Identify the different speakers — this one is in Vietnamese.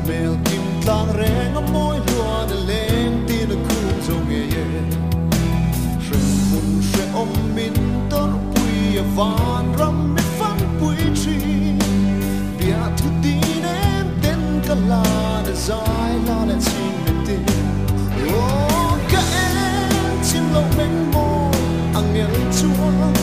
Speaker 1: mel kim tlang reng a moi lua na leng tin a khu zong ye ye shen mun she om min tor pui a van ram me fang pui chi bia tu din em ten ka la na zai la na chin me tin oh ka em chim lo meng mo ang el chuan